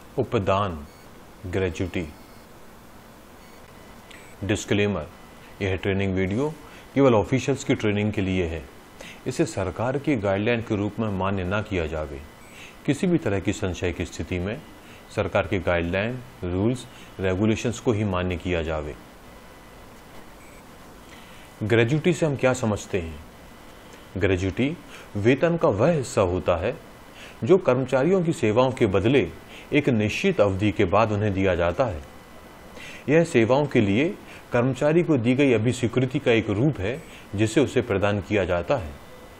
उपदान gratuity. Disclaimer, यह training video केवल ऑफिशियल्स की ट्रेनिंग के लिए है। इसे सरकार की गाइडलाइन के रूप में मान्य न किया जावे। किसी भी तरह की संशय की स्थिति में सरकार की गाइडलाइन, रूल्स, रेगुलेशंस को ही मान्य किया जावे। ग्रेच्युटी से हम क्या समझते हैं? ग्रेच्युटी वेतन का वह हिस्सा होता है जो कर्मचारियों की सेवाओं के बदले एक निश्चित अवधि के बाद उन्हें दिया जाता है। यह सेवाओं के लिए कर्मचारी को दी गई अभिस्वीकृति का एक रूप है जिसे उसे प्रदान किया जाता है।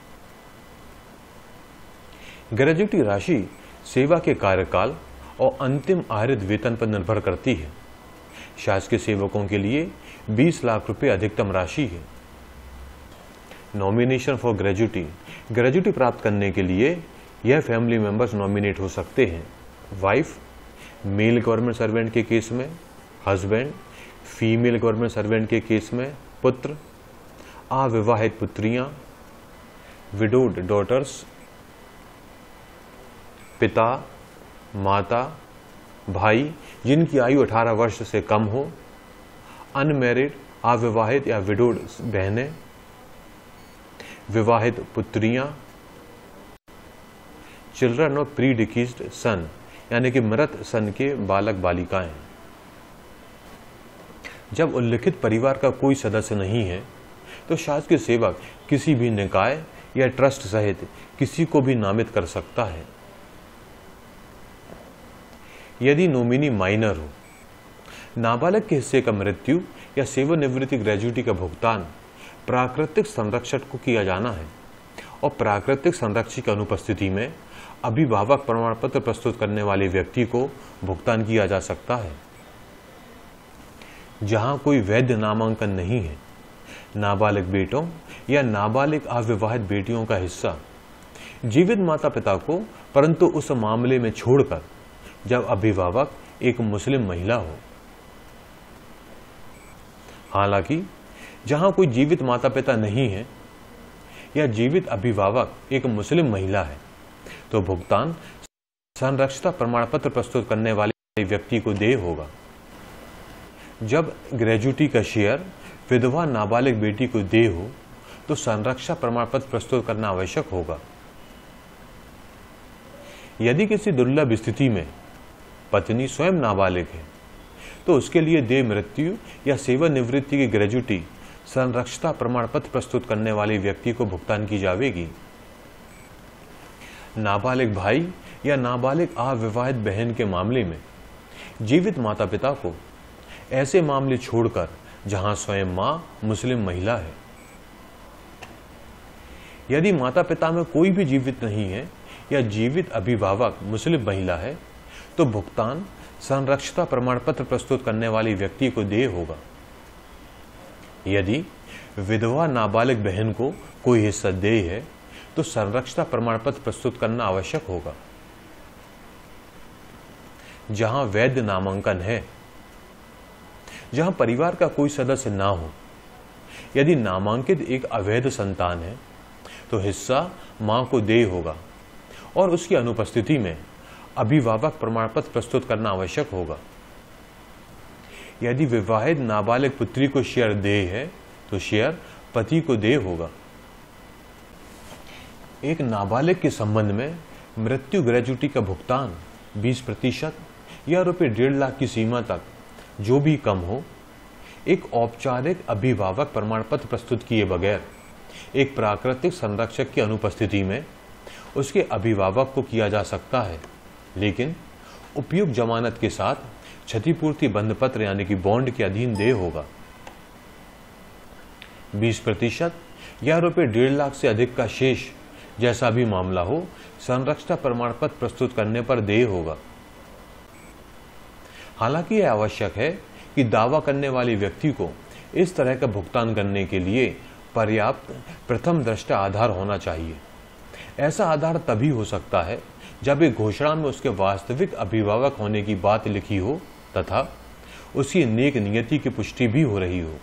ग्रेच्युटी राशि सेवा के कार्यकाल और अंतिम आहरित वेतन पर निर्भर करती है। शासकीय सेवकों के लिए 20 लाख रुपए अधिकतम राशि है। नॉमिनेशन फॉर ग्रेच्युटी, ग्रेच्युटी प्राप्त करने के लिए यह फैमिली मेंबर्स नॉमिनेट हो सकते हैं। वाइफ मेल गवर्नमेंट सर्वेंट के केस में, हस्बैंड फीमेल गवर्नमेंट सर्वेंट के केस में पुत्र, अविवाहित पुत्रियां, विडोड डॉटर्स, पिता, माता, भाई जिनकी आयु 18 वर्ष से कम हो, अनमैरिड अविवाहित या विडोड बहनें, विवाहित पुत्रियां, children of pre deceased son यानी कि मृत सन के बालक बालिकाएं। जब उल्लिखित परिवार का कोई सदस्य नहीं है तो शासकीय सेवक किसी भी निकाय या ट्रस्ट सहित किसी को भी नामित कर सकता है। यदि नॉमिनी माइनर हो, नाबालग के हिस्से का मृत्यु या सेवानिवृत्ति ग्रेच्युटी का भुगतान प्राकृतिक संरक्षक को किया जाना है और प्राकृतिक संरक्षक की अनुपस्थिति में अभिभावक प्रमाण पत्र प्रस्तुत करने वाले व्यक्ति को भुगतान किया जा सकता है। जहां कोई वैध नामांकन नहीं है, नाबालिग बेटों या नाबालिग अविवाहित बेटियों का हिस्सा जीवित माता पिता को, परंतु उस मामले में छोड़कर जब अभिभावक एक मुस्लिम महिला हो। हालांकि जहां कोई जीवित माता पिता नहीं है या जीवित अभिभावक एक मुस्लिम महिला है तो भुगतान संरक्षिता प्रमाण पत्र प्रस्तुत करने वाले व्यक्ति को देय होगा। जब ग्रेच्युटी का शेयर विधवा नाबालिग बेटी को देय हो तो संरक्षा प्रमाण पत्र प्रस्तुत करना आवश्यक होगा। यदि किसी दुर्लभ स्थिति में पत्नी स्वयं नाबालिग है तो उसके लिए देय मृत्यु या सेवानिवृत्ति की ग्रेच्युटी संरक्षिता प्रमाण पत्र प्रस्तुत करने वाले व्यक्ति को भुगतान की जाएगी। नाबालिग भाई या नाबालिग अविवाहित बहन के मामले में जीवित माता पिता को ऐसे मामले छोड़कर जहां स्वयं मां मुस्लिम महिला है। यदि माता पिता में कोई भी जीवित नहीं है या जीवित अभिभावक मुस्लिम महिला है तो भुगतान संरक्षिता प्रमाण पत्र प्रस्तुत करने वाले व्यक्ति को देय होगा। यदि विधवा नाबालिग बहन को कोई हिस्सा देय है तो संरक्षिता प्रमाण पत्र प्रस्तुत करना आवश्यक होगा। जहां वैध नामांकन है, जहां परिवार का कोई सदस्य ना हो, यदि नामांकित एक अवैध संतान है तो हिस्सा मां को देय होगा और उसकी अनुपस्थिति में अभिभावक प्रमाण पत्र प्रस्तुत करना आवश्यक होगा। यदि विवाहित नाबालिग पुत्री को शेयर देय है तो शेयर पति को देय होगा। एक नाबालिग के संबंध में मृत्यु ग्रेच्युटी का भुगतान 20% या ₹1.5 लाख की सीमा तक जो भी कम हो, एक औपचारिक अभिभावक प्रमाण पत्र प्रस्तुत किए बगैर एक प्राकृतिक संरक्षक की अनुपस्थिति में उसके अभिभावक को किया जा सकता है, लेकिन उपयुक्त जमानत के साथ क्षतिपूर्ति बंध पत्र यानी कि बॉन्ड के अधीन देय होगा। 20% या ₹1.5 लाख से अधिक का शेष जैसा भी मामला हो, संरक्षिता प्रमाण पत्र प्रस्तुत करने पर देय होगा। हालांकि यह आवश्यक है कि दावा करने वाले व्यक्ति को इस तरह का भुगतान करने के लिए पर्याप्त प्रथम दृष्टया आधार होना चाहिए। ऐसा आधार तभी हो सकता है जब एक घोषणा में उसके वास्तविक अभिभावक होने की बात लिखी हो तथा उसकी नेक नियति की पुष्टि भी हो रही हो।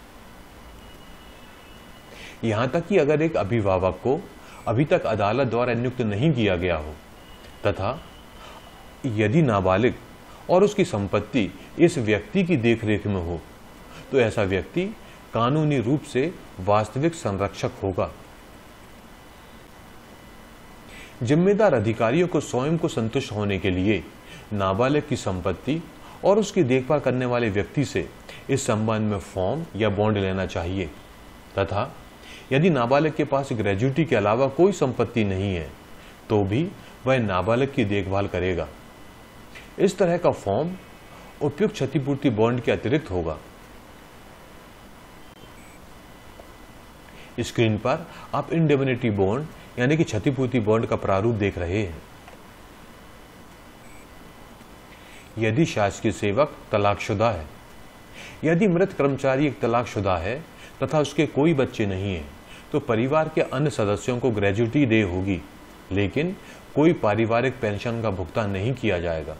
यहां तक कि अगर एक अभिभावक को अभी तक अदालत द्वारा नियुक्त नहीं किया गया हो तथा यदि नाबालिग और उसकी संपत्ति इस व्यक्ति की देखरेख में हो तो ऐसा व्यक्ति कानूनी रूप से वास्तविक संरक्षक होगा। जिम्मेदार अधिकारियों को स्वयं को संतुष्ट होने के लिए नाबालिग की संपत्ति और उसकी देखभाल करने वाले व्यक्ति से इस संबंध में फॉर्म या बॉन्ड लेना चाहिए तथा यदि नाबालिग के पास ग्रेजुटी के अलावा कोई संपत्ति नहीं है तो भी वह नाबालिग की देखभाल करेगा। इस तरह का फॉर्म उपयुक्त क्षतिपूर्ति बॉन्ड के अतिरिक्त होगा। स्क्रीन पर आप इंडेमनिटी बॉन्ड यानी कि क्षतिपूर्ति बॉन्ड का प्रारूप देख रहे हैं। यदि शासकीय सेवक तलाकशुदा है, यदि मृत कर्मचारी एक तलाकशुदा है तथा उसके कोई बच्चे नहीं हैं, तो परिवार के अन्य सदस्यों को ग्रेजुटी देय होगी, लेकिन कोई पारिवारिक पेंशन का भुगतान नहीं किया जाएगा।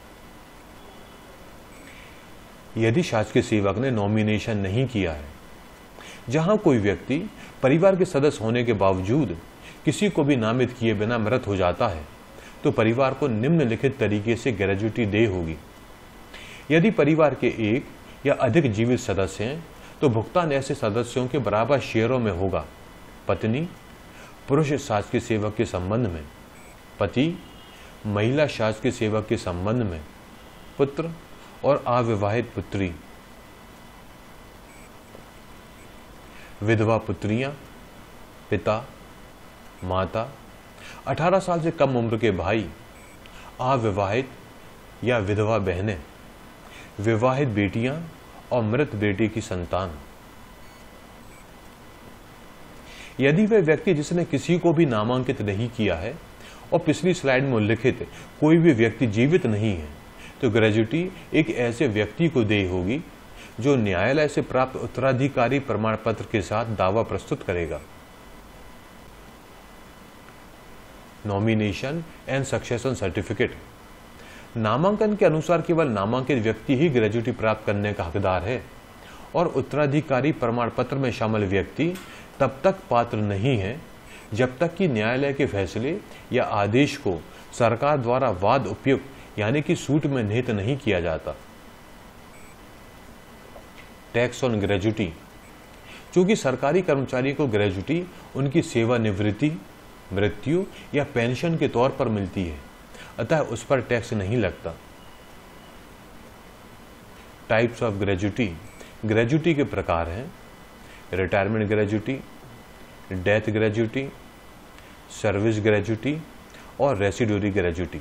यदि शासकीय सेवक ने नॉमिनेशन नहीं किया है, जहां कोई व्यक्ति परिवार के सदस्य होने के बावजूद किसी को भी नामित किए बिना मृत हो जाता है, तो परिवार को निम्नलिखित तरीके से ग्रेजुटी देय होगी। यदि परिवार के एक या अधिक जीवित सदस्य हैं, तो भुगतान ऐसे सदस्यों के बराबर शेयरों में होगा। पत्नी पुरुष शासकीय सेवक के संबंध में, पति महिला शासकीय सेवक के संबंध में, पुत्र और अविवाहित पुत्री। विधवा पुत्रियां, पिता, माता, 18 साल से कम उम्र के भाई, अविवाहित या विधवा बहनें, विवाहित बेटियां और मृत बेटे की संतान। यदि वह व्यक्ति जिसने किसी को भी नामांकित नहीं किया है और पिछली स्लाइड में उल्लिखित कोई भी व्यक्ति जीवित नहीं है, तो ग्रेजुटी एक ऐसे व्यक्ति को देय होगी जो न्यायालय से प्राप्त उत्तराधिकारी प्रमाण पत्र के साथ दावा प्रस्तुत करेगा। Nomination and succession certificate. नामांकन के अनुसार केवल नामांकित व्यक्ति ही ग्रेजुटी प्राप्त करने का हकदार है और उत्तराधिकारी प्रमाण पत्र में शामिल व्यक्ति तब तक पात्र नहीं है जब तक कि न्यायालय के फैसले या आदेश को सरकार द्वारा वाद उपयुक्त यानी कि सूट में निहित नहीं किया जाता। Tax on gratuity. चूंकि सरकारी कर्मचारी को ग्रेजुटी उनकी सेवानिवृत्ति, मृत्यु या पेंशन के तौर पर मिलती है, अतः उस पर टैक्स नहीं लगता। Types of gratuity. ग्रेजुटी के प्रकार हैं retirement gratuity, death gratuity, service gratuity और रेसिड्यूरी ग्रेजुटी।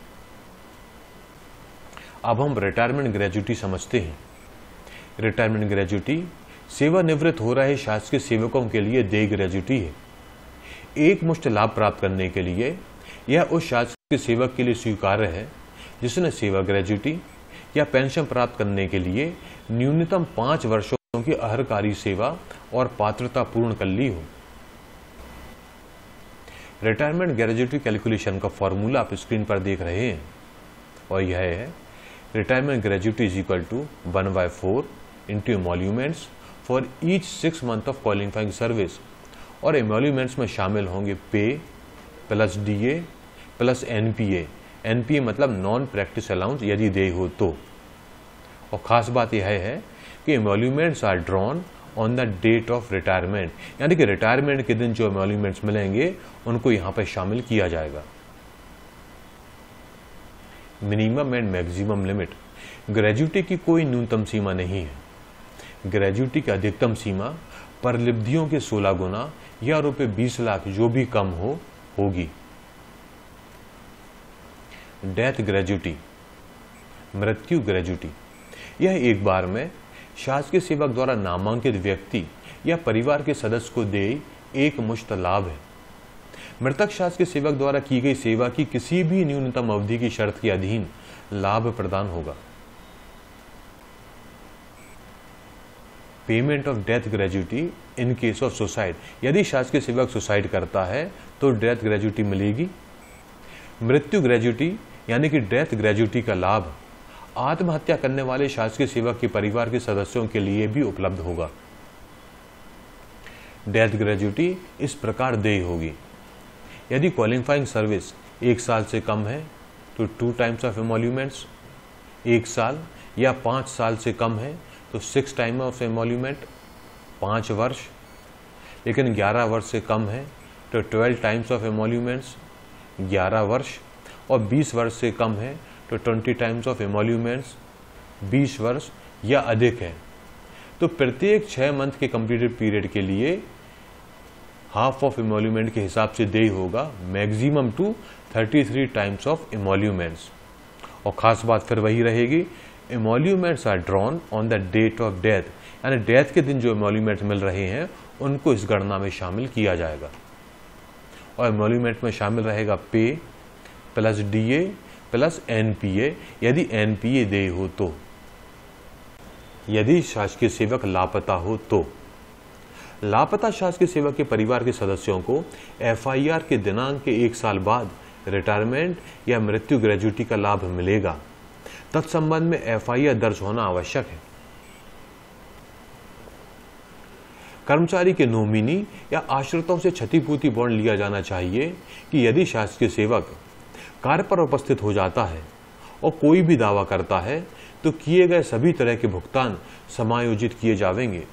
अब हम रिटायरमेंट ग्रेजुटी समझते हैं। रिटायरमेंट ग्रेजुटी सेवानिवृत्त हो रहे शासकीय सेवकों के लिए देय ग्रेजुटी है। एक मुश्त लाभ प्राप्त करने के लिए यह उस शासकीय सेवक के लिए स्वीकार्य है जिसने सेवा ग्रेजुटी या पेंशन प्राप्त करने के लिए न्यूनतम 5 वर्षों की अहर्कारी सेवा और पात्रता पूर्ण कर ली हो। रिटायरमेंट ग्रेजुटी कैलकुलेशन का फॉर्मूला आप स्क्रीन पर देख रहे हैं और यह है retirement gratuity is equal to 1/4 into emoluments for each 6 month of qualifying service. और एमोल्यूमेंट्स में शामिल होंगे pay plus DA plus NPA. NPA मतलब नॉन प्रैक्टिस अलाउंस यदि देय हो तो। और खास बात यह है कि emoluments are drawn on the date of retirement, यानी कि रिटायरमेंट के दिन जो एमोल्यूमेंट्स मिलेंगे उनको यहां पर शामिल किया जाएगा। Minimum and maximum limit. Gratuity की कोई न्यूनतम सीमा नहीं है। ग्रेजुटी की अधिकतम सीमा परलिब्धियों के 16 गुना या रुपए 20 लाख जो भी कम हो होगी। डेथ ग्रेजुटी, मृत्यु ग्रेजुटी। यह एक बार में शासकीय सेवक द्वारा नामांकित व्यक्ति या परिवार के सदस्य को देय एक मुश्त लाभ है। मृतक शासकीय सेवक द्वारा की गई सेवा की किसी भी न्यूनतम अवधि की शर्त के अधीन लाभ प्रदान होगा। Payment of death gratuity in case of suicide. यदि शासकीय सेवक सुसाइड करता है तो डेथ ग्रेजुटी मिलेगी। मृत्यु ग्रेजुटी यानी कि डेथ ग्रेजुटी का लाभ आत्महत्या करने वाले शासकीय सेवक के परिवार के सदस्यों के लिए भी उपलब्ध होगा। डेथ ग्रेजुटी इस प्रकार देय होगी। यदि क्वालिफाइंग सर्विस 1 साल से कम है तो 2 टाइम्स ऑफ एमोल्यूमेंट्स, 1 साल या 5 साल से कम है तो 6 टाइम ऑफ एमोल्यूमेंट, 5 वर्ष, लेकिन 11 वर्ष से कम है तो 12 टाइम्स ऑफ एमोल्यूमेंट्स, 11 वर्ष, और 20 वर्ष से कम है तो 20 टाइम्स ऑफ एमोल्यूमेंट्स, 20 वर्ष या अधिक है तो प्रत्येक 6 मंथ के कंप्लीटेड पीरियड के लिए हाफ ऑफ एमोल्यूमेंट के हिसाब से देय होगा maximum to 33 times of emoluments. और खास बात फिर वही रहेगी, emoluments are drawn on the date of death, यानी डेथ के दिन जो एमोल्यूमेंट्स मिल रहे हैं उनको इस गणना में शामिल किया जाएगा। और एमोल्यूमेंट में शामिल रहेगा pay plus DA plus NPA यदि एनपीए देय हो तो। यदि शासकीय सेवक लापता हो तो लापता शासकीय सेवक के परिवार के सदस्यों को एफआईआर के दिनांक के 1 साल बाद रिटायरमेंट या मृत्यु ग्रेजुटी का लाभ मिलेगा। तत्संबंध में एफआईआर दर्ज होना आवश्यक है। कर्मचारी के नॉमिनी या आश्रितों से क्षतिपूर्ति बॉन्ड लिया जाना चाहिए कि यदि शासकीय सेवक कार्य पर उपस्थित हो जाता है और कोई भी दावा करता है तो किए गए सभी तरह के भुगतान समायोजित किए जाएंगे।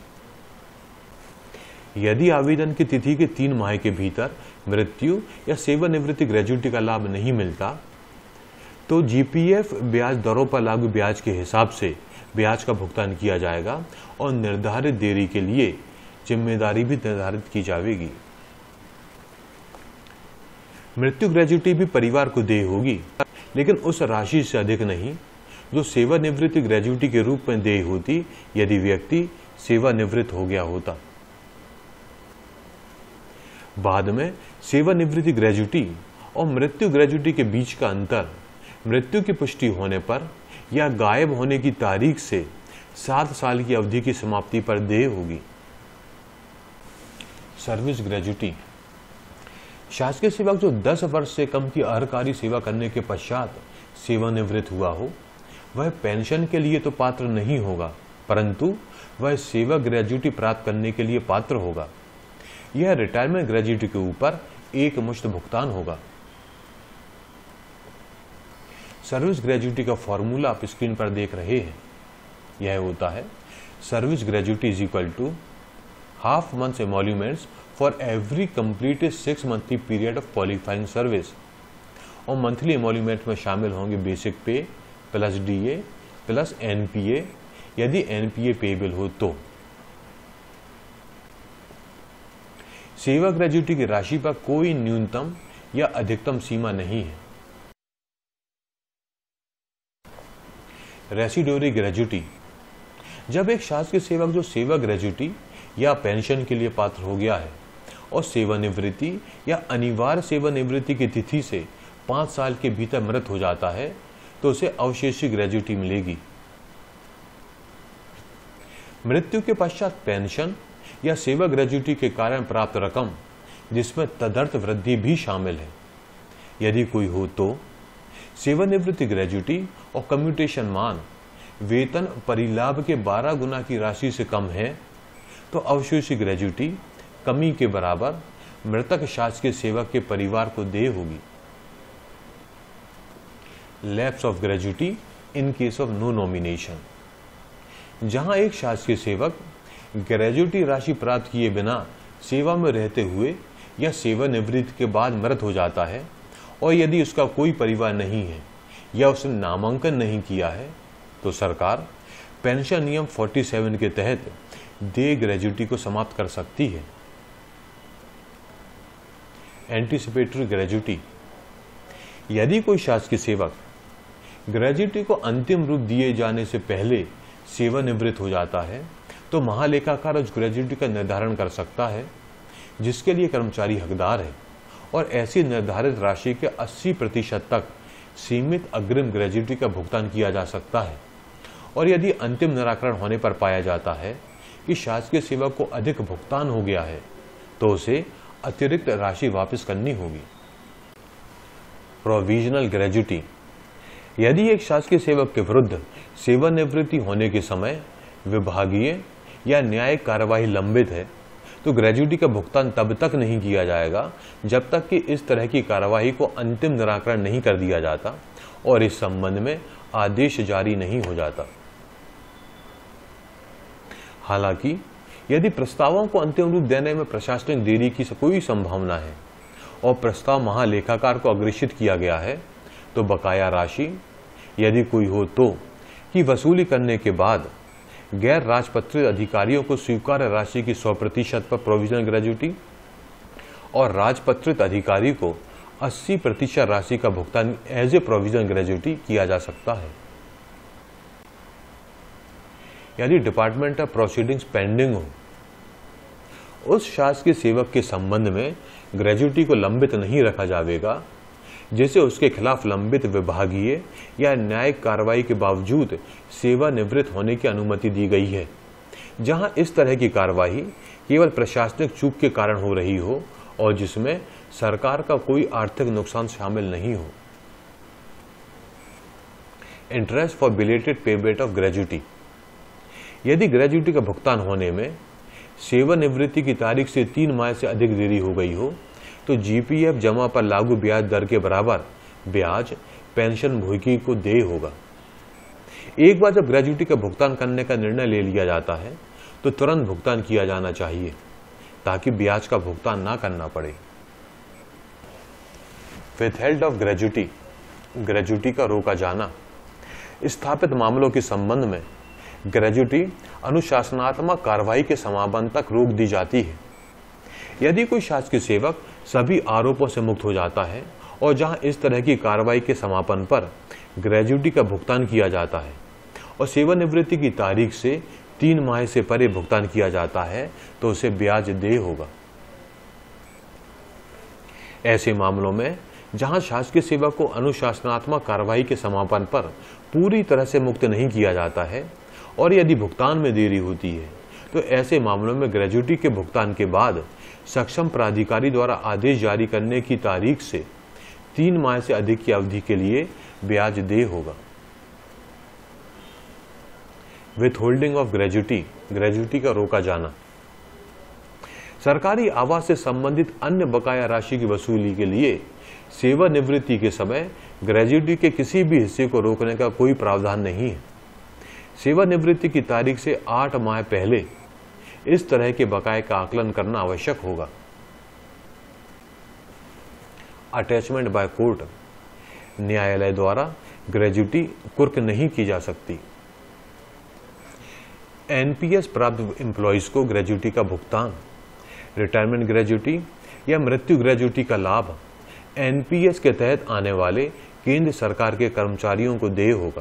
यदि आवेदन की तिथि के 3 माह के भीतर मृत्यु या सेवानिवृत्ति ग्रेजुटी का लाभ नहीं मिलता तो जीपीएफ ब्याज दरों पर लागू ब्याज के हिसाब से ब्याज का भुगतान किया जाएगा और निर्धारित देरी के लिए जिम्मेदारी भी निर्धारित की जाएगी। मृत्यु ग्रेजुटी भी परिवार को देय होगी, लेकिन उस राशि से अधिक नहीं जो सेवानिवृत्ति ग्रेजुटी के रूप में देय होती यदि व्यक्ति सेवानिवृत्त हो गया होता। बाद में सेवानिवृत्ति ग्रेजुटी और मृत्यु ग्रेजुटी के बीच का अंतर मृत्यु की पुष्टि होने पर या गायब होने की तारीख से 7 साल की अवधि की समाप्ति पर देय होगी। सर्विस ग्रेजुटी, शासकीय सेवक जो 10 वर्ष से कम की अर्हकारी सेवा करने के पश्चात सेवानिवृत्त हुआ हो वह पेंशन के लिए तो पात्र नहीं होगा, परंतु वह सेवा ग्रेजुटी प्राप्त करने के लिए पात्र होगा। यह रिटायरमेंट ग्रेजुटी के ऊपर एक मुश्त भुगतान होगा। सर्विस ग्रेजुटी का फॉर्मूला आप स्क्रीन पर देख रहे हैं। यह होता है service gratuity is equal to half month emoluments for every completed 6 monthly period of qualifying service. और मंथली एमोल्यूमेंट में शामिल होंगे basic pay plus DA plus NPA यदि एनपीए पेएबल हो तो। सेवा ग्रेजुटी की राशि पर कोई न्यूनतम या अधिकतम सीमा नहीं है। रेसिडोरी ग्रेजुटी, जब एक शासकीय सेवक जो सेवा ग्रेजुटी या पेंशन के लिए पात्र हो गया है और सेवानिवृत्ति या अनिवार्य सेवानिवृत्ति की तिथि से 5 साल के भीतर मृत हो जाता है तो उसे अवशेषी ग्रेजुटी मिलेगी। मृत्यु के पश्चात पेंशन या सेवा ग्रेजुटी के कारण प्राप्त रकम जिसमें तदर्थ वृद्धि भी शामिल है यदि कोई हो तो सेवानिवृत्ति ग्रेजुटी और कम्यूटेशन मान वेतन परिलाभ के 12 गुना की राशि से कम है तो अवशेषी ग्रेजुटी कमी के बराबर मृतक शासकीय सेवक के परिवार को देय होगी। Lapse of gratuity in case of no nomination, जहां एक शासकीय सेवक ग्रेजुटी राशि प्राप्त किए बिना सेवा में रहते हुए या सेवानिवृत्ति के बाद मृत हो जाता है और यदि उसका कोई परिवार नहीं है या उसने नामांकन नहीं किया है तो सरकार पेंशन नियम 47 के तहत देय ग्रेजुटी को समाप्त कर सकती है। एंटीसिपेटरी ग्रेजुटी, यदि कोई शासकीय सेवक ग्रेजुटी को अंतिम रूप दिए जाने से पहले सेवानिवृत्त हो जाता है तो महालेखाकार उस ग्रेजुटी का निर्धारण कर सकता है जिसके लिए कर्मचारी हकदार है और ऐसी निर्धारित राशि के 80% तक सीमित अग्रिम ग्रेजुटी का भुगतान किया जा सकता है। और यदि अंतिम निराकरण होने पर पाया जाता है कि शासकीय सेवक को अधिक भुगतान हो गया है तो उसे अतिरिक्त राशि वापस करनी होगी। प्रोविजनल ग्रेजुटी, यदि एक शासकीय सेवक के विरुद्ध सेवानिवृत्ति होने के समय विभागीय या न्यायिक कार्यवाही लंबित है तो ग्रेजुटी का भुगतान तब तक नहीं किया जाएगा जब तक कि इस तरह की कार्यवाही को अंतिम निराकरण नहीं कर दिया जाता और इस संबंध में आदेश जारी नहीं हो जाता। हालांकि यदि प्रस्तावों को अंतिम रूप देने में प्रशासनिक देरी की कोई संभावना है और प्रस्ताव महालेखाकार को अग्रेषित किया गया है, तो बकाया राशि यदि कोई हो तो की वसूली करने के बाद गैर राजपत्रित अधिकारियों को स्वीकार्य राशि की 100% पर प्रोविजनल ग्रेजुटी और राजपत्रित अधिकारी को 80% राशि का भुगतान एज ए प्रोविजनल ग्रेजुटी किया जा सकता है। यदि डिपार्टमेंटल प्रोसीडिंग्स पेंडिंग हो, उस शासकीय सेवक के संबंध में ग्रेजुटी को लंबित नहीं रखा जाएगा जिसे उसके खिलाफ लंबित विभागीय या न्यायिक कार्रवाई के बावजूद सेवानिवृत्त होने की अनुमति दी गई है, जहां इस तरह की कार्रवाई केवल प्रशासनिक चूक के कारण हो रही हो और जिसमें सरकार का कोई आर्थिक नुकसान शामिल नहीं हो। Interest for belated payment of gratuity. यदि ग्रेजुटी का भुगतान होने में सेवानिवृत्ति की तारीख से 3 माह से अधिक देरी हो गई हो, तो जीपीएफ जमा पर लागू ब्याज दर के बराबर ब्याज पेंशन भोगी को देय होगा। एक बार जब ग्रेजुटी का भुगतान करने का निर्णय ले लिया जाता है तो तुरंत भुगतान किया जाना चाहिए ताकि ब्याज का भुगतान ना करना पड़े। विथहेल्ड ऑफ ग्रेजुटी, ग्रेजुटी का रोका जाना। स्थापित मामलों के संबंध में ग्रेजुटी अनुशासनात्मक कार्रवाई के समापन तक रोक दी जाती है। यदि कोई शासकीय सेवक सभी आरोपों से मुक्त हो जाता है और जहां इस तरह की कार्रवाई के समापन पर ग्रेजुटी का भुगतान किया जाता है और सेवानिवृत्ति की तारीख से 3 माह से परे भुगतान किया जाता है, तो उसे ब्याज देय होगा। ऐसे मामलों में जहां शासकीय सेवक को अनुशासनात्मक कार्रवाई के समापन पर पूरी तरह से मुक्त नहीं किया जाता है और यदि भुगतान में देरी होती है, तो ऐसे मामलों में ग्रेजुटी के भुगतान के बाद सक्षम प्राधिकारी द्वारा आदेश जारी करने की तारीख से 3 माह से अधिक की अवधि के लिए ब्याज देय होगा। विथहोल्डिंग ऑफ ग्रेजुटी, ग्रेजुटी का रोका जाना। सरकारी आवास से संबंधित अन्य बकाया राशि की वसूली के लिए सेवानिवृत्ति के समय ग्रेजुटी के किसी भी हिस्से को रोकने का कोई प्रावधान नहीं है। सेवानिवृत्ति की तारीख से 8 माह पहले इस तरह के बकाये का आकलन करना आवश्यक होगा। अटैचमेंट बाय कोर्ट, न्यायालय द्वारा ग्रेजुटी कुर्क नहीं की जा सकती। एनपीएस प्राप्त एम्प्लॉइज को ग्रेजुटी का भुगतान, रिटायरमेंट ग्रेजुटी या मृत्यु ग्रेजुटी का लाभ एनपीएस के तहत आने वाले केंद्र सरकार के कर्मचारियों को देय होगा।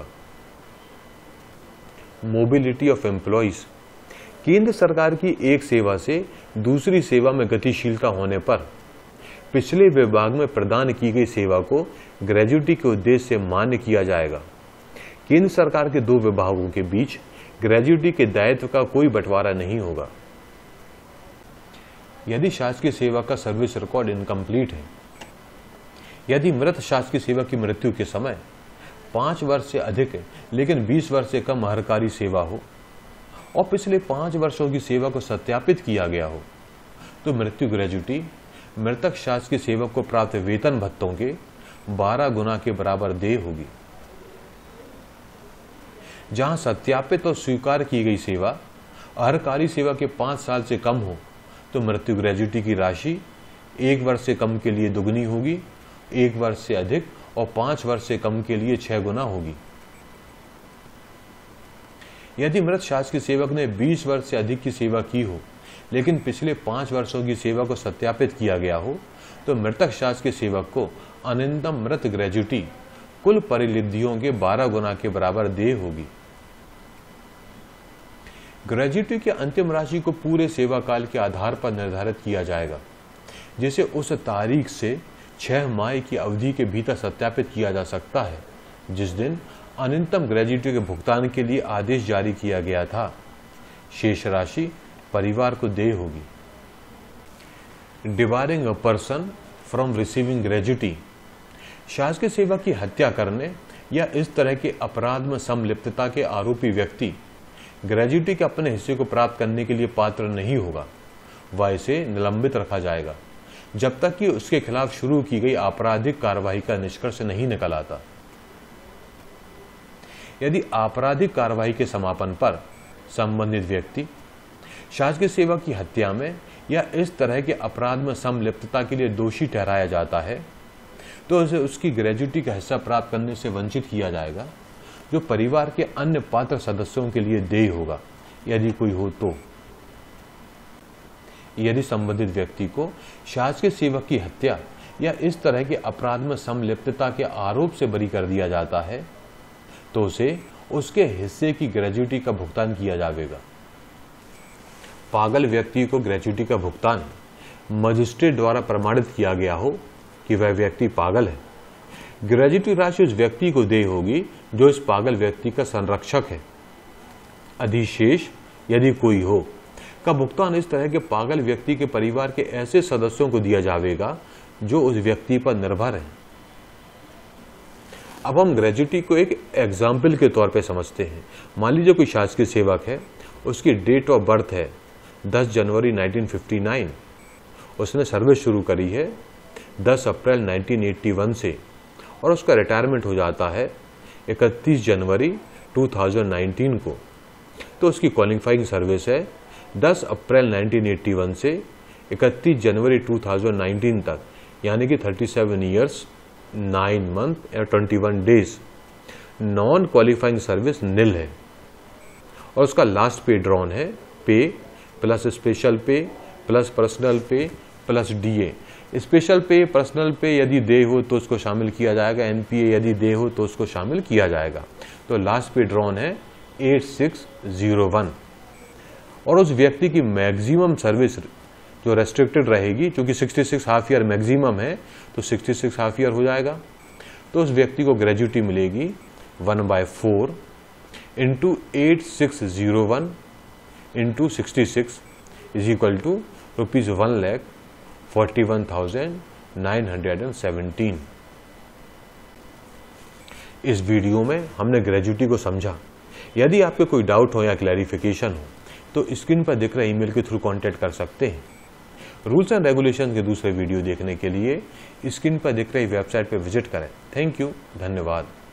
मोबिलिटी ऑफ एम्प्लॉइज, केंद्र सरकार की एक सेवा से दूसरी सेवा में गतिशीलता होने पर पिछले विभाग में प्रदान की गई सेवा को ग्रेजुटी के उद्देश्य से मान्य किया जाएगा। केंद्र सरकार के 2 विभागों के बीच ग्रेजुटी के दायित्व का कोई बंटवारा नहीं होगा। यदि शासकीय सेवा का सर्विस रिकॉर्ड इनकम्प्लीट है, यदि मृत शासकीय सेवक की मृत्यु के समय 5 वर्ष से अधिक लेकिन 20 वर्ष से कम अर्हकारी सेवा हो और पिछले 5 वर्षों की सेवा को सत्यापित किया गया हो, तो मृत्यु ग्रेजुटी मृतक शासकीय सेवक को प्राप्त वेतन भत्तों के 12 गुना के बराबर देय होगी। जहां सत्यापित और स्वीकार की गई सेवा अर्हकारी सेवा के 5 साल से कम हो, तो मृत्यु ग्रेजुटी की राशि 1 वर्ष से कम के लिए दुगनी होगी, 1 वर्ष से अधिक और 5 वर्ष से कम के लिए 6 गुना होगी। यदि मृत शासकीय सेवक ने 20 वर्ष से अधिक की सेवा की हो लेकिन पिछले 5 वर्षों की सेवा को सत्यापित किया गया हो, तो मृतक शासकीय सेवक को अनंतम मृत ग्रेजुटी कुल परिलब्धियों के 12 गुना के बराबर देय होगी। ग्रेजुटी की अंतिम राशि को पूरे सेवा काल के आधार पर निर्धारित किया जाएगा, जिसे उस तारीख से 6 माह की अवधि के भीतर सत्यापित किया जा सकता है जिस दिन अनंतम ग्रेजुटी के भुगतान के लिए आदेश जारी किया गया था। शेष राशि परिवार को देय होगी। Debarring a person from receiving gratuity, शासकीय सेवा की हत्या करने या इस तरह के अपराध में संलिप्तता के आरोपी व्यक्ति ग्रेजुटी के अपने हिस्से को प्राप्त करने के लिए पात्र नहीं होगा। वह इसे निलंबित रखा जाएगा जब तक कि उसके खिलाफ शुरू की गई आपराधिक कार्रवाई का निष्कर्ष नहीं निकल आता। यदि आपराधिक कार्रवाई के समापन पर संबंधित व्यक्ति शासकीय सेवक की हत्या में या इस तरह के अपराध में संलिप्तता के लिए दोषी ठहराया जाता है तो उसे उसकी ग्रेच्युटी का हिस्सा प्राप्त करने से वंचित किया जाएगा, जो परिवार के अन्य पात्र सदस्यों के लिए देय होगा यदि कोई हो तो। यदि संबंधित व्यक्ति को शासकीय सेवक की हत्या या इस तरह के अपराध में संलिप्तता के आरोप से बरी कर दिया जाता है तो उसे उसके हिस्से की ग्रेच्युटी का भुगतान किया जाएगा। पागल व्यक्ति को ग्रेच्युटी का भुगतान मजिस्ट्रेट द्वारा प्रमाणित किया गया हो कि वह व्यक्ति पागल है। ग्रेच्युटी राशि उस व्यक्ति को देय होगी जो इस पागल व्यक्ति का संरक्षक है। अधिशेष यदि कोई हो का भुगतान इस तरह के पागल व्यक्ति के परिवार के ऐसे सदस्यों को दिया जाएगा जो उस व्यक्ति पर निर्भर है। अब हम ग्रेच्युटी को एक एग्जाम्पल के तौर पे समझते हैं। मान लीजिए कोई शासकीय सेवक है, उसकी डेट ऑफ बर्थ है 10 जनवरी 1959, उसने सर्विस शुरू करी है 10 अप्रैल 1981 से और उसका रिटायरमेंट हो जाता है 31 जनवरी 2019 को, तो उसकी क्वालिफाइंग सर्विस है 10 अप्रैल 1981 से 31 जनवरी 2019 तक, यानी कि 37 ईयर्स 9 मंथ और 21 days. Non qualifying service nil है और उसका लास्ट पे ड्रॉन है pay plus special pay plus personal pay plus DA. Special pay personal pay यदि दे हो तो उसको शामिल किया जाएगा, एनपीए यदि दे हो तो उसको शामिल किया जाएगा। तो लास्ट पे ड्रॉन है 8601 और उस व्यक्ति की मैक्सिमम सर्विस जो रेस्ट्रिक्टेड रहेगी, क्योंकि 66 हाफ ईयर मैक्सिमम है तो 66 हाफ ईयर हो जाएगा। तो उस व्यक्ति को ग्रेच्युटी मिलेगी 1/4 into 8601 into 66 is equal to ₹1,41,917। इस वीडियो में हमने ग्रेच्युटी को समझा। यदि आपके कोई डाउट हो या क्लैरिफिकेशन हो तो स्क्रीन पर दिख रहे ईमेल के थ्रू कांटेक्ट कर सकते हैं। रूल्स एंड रेगुलेशन के दूसरे वीडियो देखने के लिए स्क्रीन पर दिख रही वेबसाइट पर विजिट करें। थैंक यू, धन्यवाद।